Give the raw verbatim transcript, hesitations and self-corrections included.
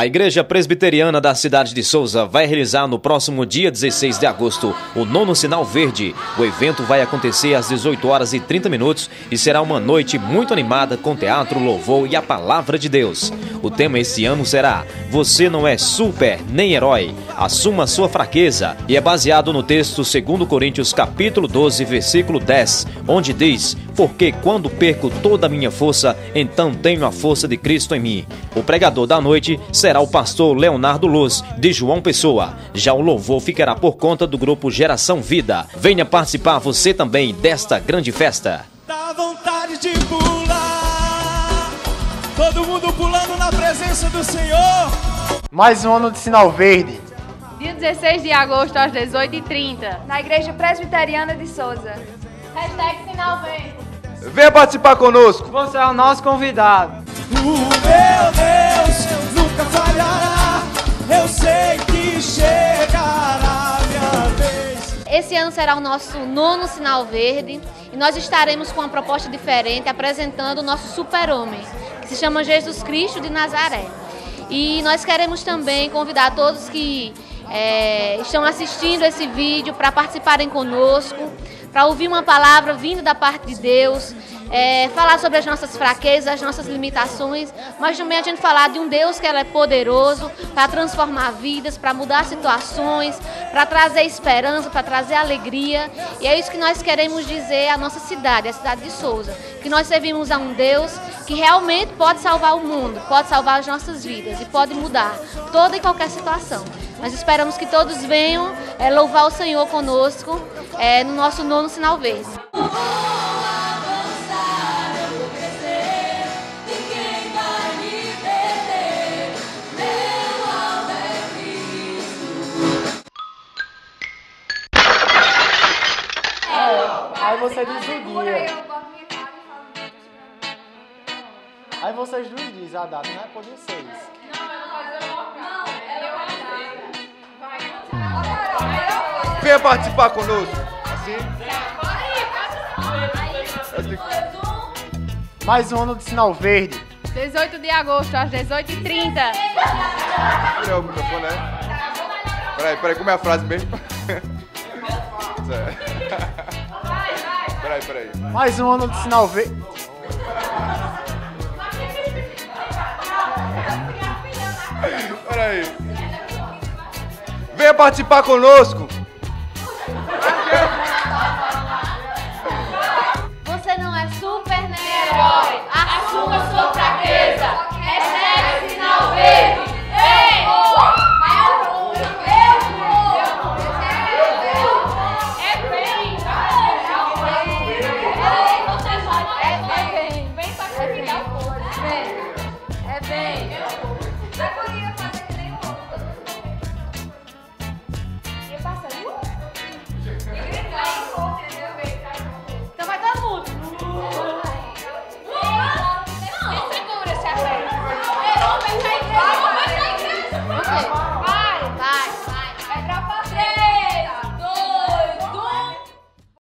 A Igreja Presbiteriana da cidade de Souza vai realizar no próximo dia dezesseis de agosto o nono Sinal Verde. O evento vai acontecer às dezoito horas e trinta minutos e será uma noite muito animada com teatro, louvor e a palavra de Deus. O tema este ano será Você não é super nem herói, assuma sua fraqueza, e é baseado no texto segundo Coríntios capítulo doze, versículo dez, onde diz: porque quando perco toda a minha força, então tenho a força de Cristo em mim. O pregador da noite será o pastor Leonardo Luz, de João Pessoa. Já o louvor ficará por conta do grupo Geração Vida. Venha participar você também desta grande festa. Dá vontade de pular, todo mundo pulando na presença do Senhor. Mais um ano de Sinal Verde. Dia dezesseis de agosto, às dezoito e trinta. Na Igreja Presbiteriana de Souza. Hashtag Sinal Verde. Venha participar conosco. Você é o nosso convidado. O meu Deus nunca falhará, eu sei que chegará a minha vez. Esse ano será o nosso nono Sinal Verde e nós estaremos com uma proposta diferente, apresentando o nosso super-homem, que se chama Jesus Cristo de Nazaré. E nós queremos também convidar todos que é, estão assistindo esse vídeo para participarem conosco, para ouvir uma palavra vinda da parte de Deus, é, falar sobre as nossas fraquezas, as nossas limitações, mas também a gente falar de um Deus que ela é poderoso para transformar vidas, para mudar situações, para trazer esperança, para trazer alegria. E é isso que nós queremos dizer à nossa cidade, a cidade de Souza, que nós servimos a um Deus que realmente pode salvar o mundo, pode salvar as nossas vidas e pode mudar toda e qualquer situação. Nós esperamos que todos venham é, louvar o Senhor conosco é, no nosso nono Sinal Verde. Aí você diz o dia. Aí vocês dois dizem a data, não é por vocês. Venha participar conosco. Assim. Mais um ano de Sinal Verde. dezoito de agosto, às dezoito e trinta. Olha o microfone, né? Peraí, peraí, como é a frase mesmo? Peraí, peraí. Mais um ano de Sinal Verde. Peraí. Venha participar conosco.